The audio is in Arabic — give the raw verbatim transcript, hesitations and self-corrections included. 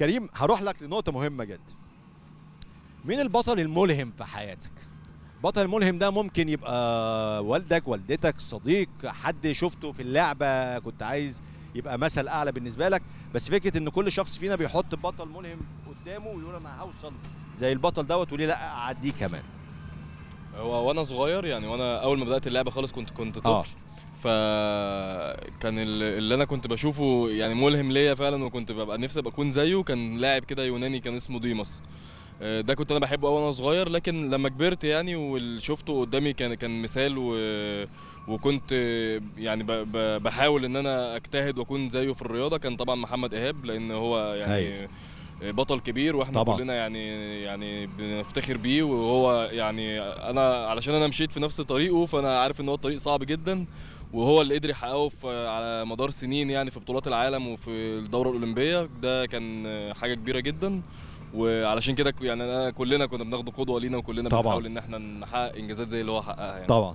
كريم هروح لك لنقطه مهمه جدا. مين البطل الملهم في حياتك؟ البطل الملهم ده ممكن يبقى والدك، والدتك، صديق، حد شفته في اللعبه كنت عايز يبقى مثل اعلى بالنسبه لك، بس فكره ان كل شخص فينا بيحط بطل ملهم قدامه ويقول انا هوصل زي البطل دوت، وليه لا اعديه كمان. هو وانا صغير يعني، وانا اول ما بدات اللعبه خالص كنت كنت طفل. آه. فكان اللي انا كنت بشوفه يعني ملهم ليا فعلا، وكنت ببقى نفسي ابقى اكون زيه. كان لاعب كده يوناني كان اسمه ديماس. آه، ده كنت انا بحبه قوي وانا صغير، لكن لما كبرت يعني واللي شفته قدامي كان كان مثال و... وكنت يعني ب... ب... بحاول ان انا اجتهد واكون زيه في الرياضه. كان طبعا محمد ايهاب، لان هو يعني هايل. بطل كبير، واحنا طبعا. كلنا يعني يعني بنفتخر بيه. وهو يعني انا علشان انا مشيت في نفس طريقه، فانا عارف ان هو الطريق صعب جدا، وهو اللي قدر يحققه في على مدار سنين يعني في بطولات العالم وفي الدوره الاولمبيه. ده كان حاجه كبيره جدا، وعلشان كده يعني أنا كلنا كنا بناخده قدوه لينا، وكلنا طبعا بنحاول ان احنا نحقق انجازات زي اللي هو حققها يعني. طبعا.